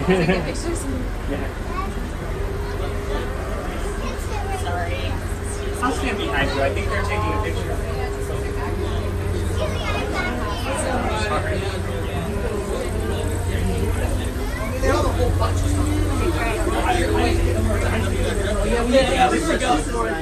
Taking pictures. Yeah. Sorry. I'll stand behind you. I think they're taking a picture. Sorry. They have a whole bunch of stuff. Yeah, we forgot.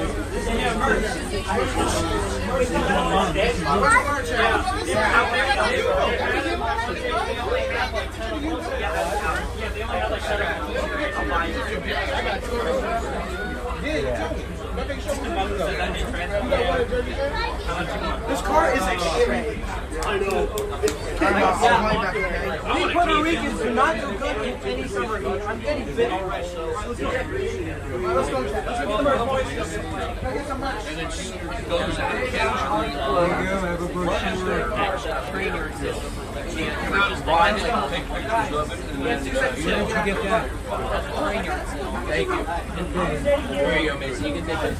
This car is extreme. I know. We Puerto Ricans do not do good in any summer heat. I'm getting bit already. Let's go. Let's go. Let's get the merch, boys. Let's get some merch. And then she goes out and trainer come out as blind and take pictures of it. Where did you get that? Trainer. Thank you. There you go, Mason. You can take this.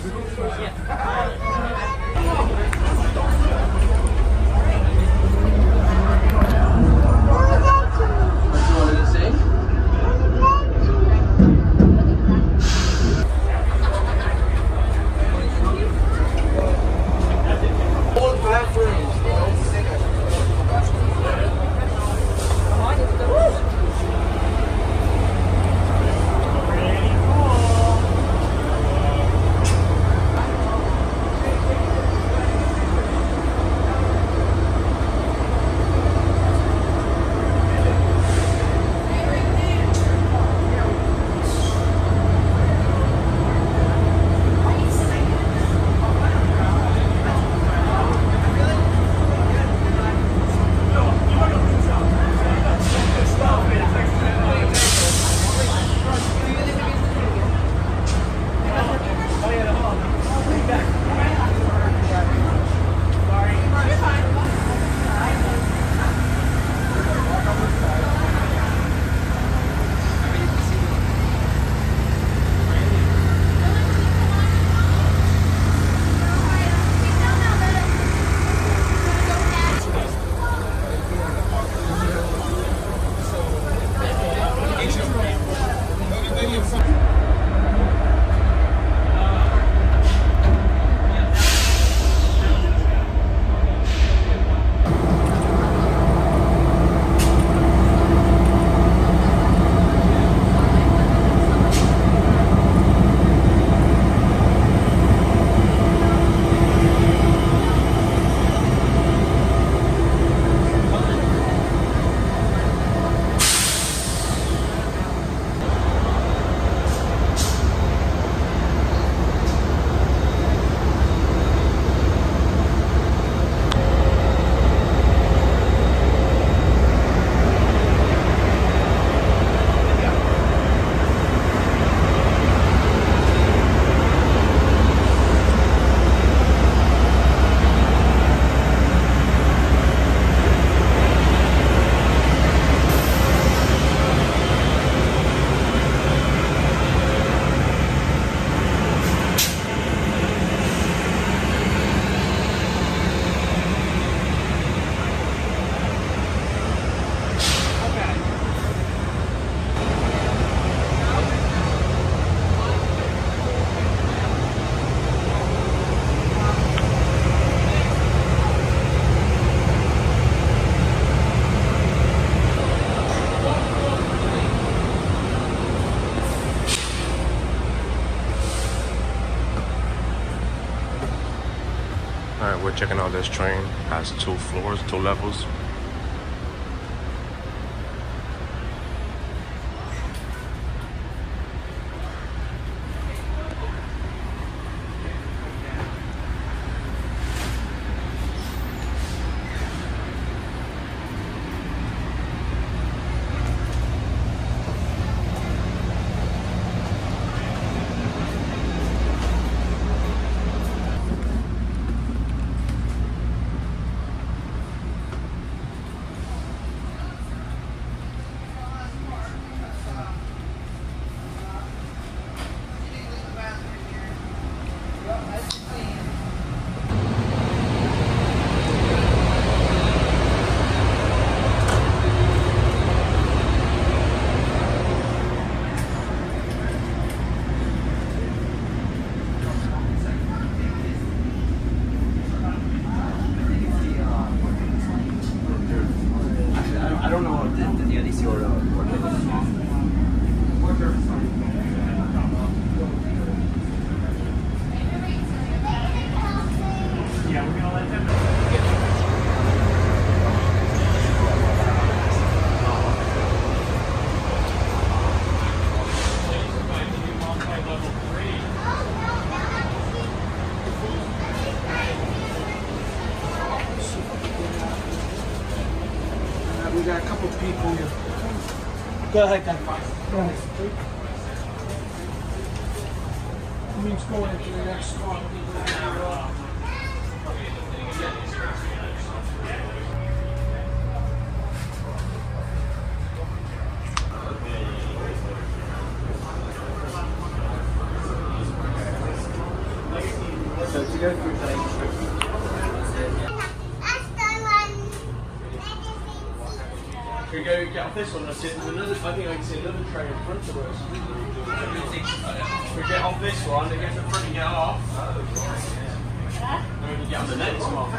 Alright, we're checking out this train. Has 2 floors, 2 levels. Go ahead, then. Go ahead. Means going into the next spot. So to go through the we go get off this one, I see there's another, I think I can see another train in front of us. We get off this one, and get to the front and get off. And we can get on the next one.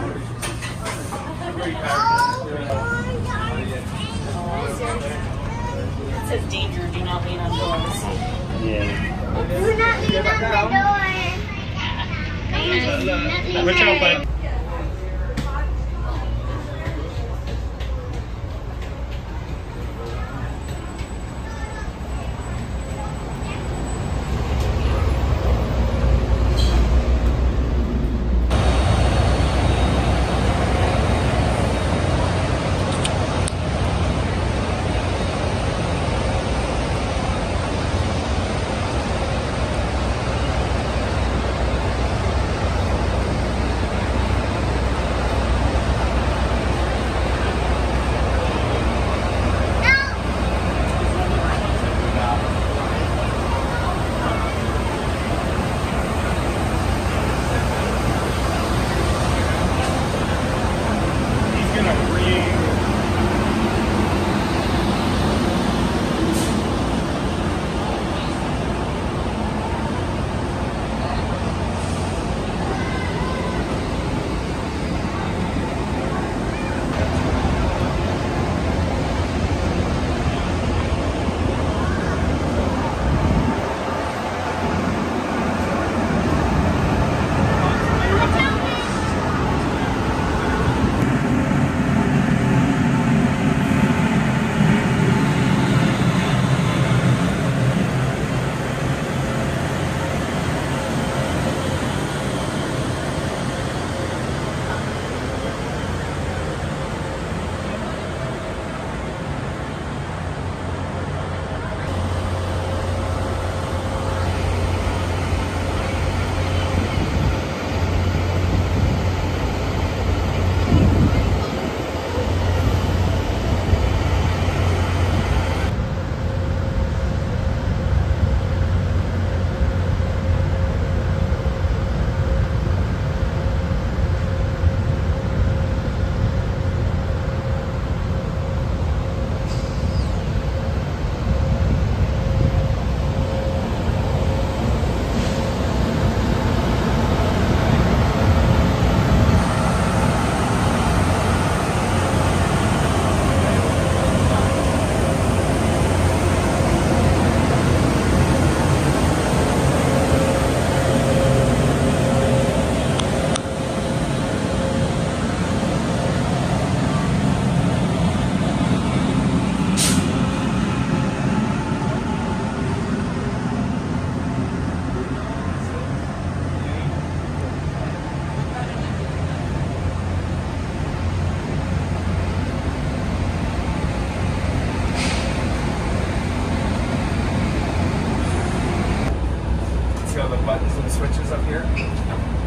It says danger, do not lean on doors. Do not lean on the door. Watch out, bud. See all the buttons and switches up here?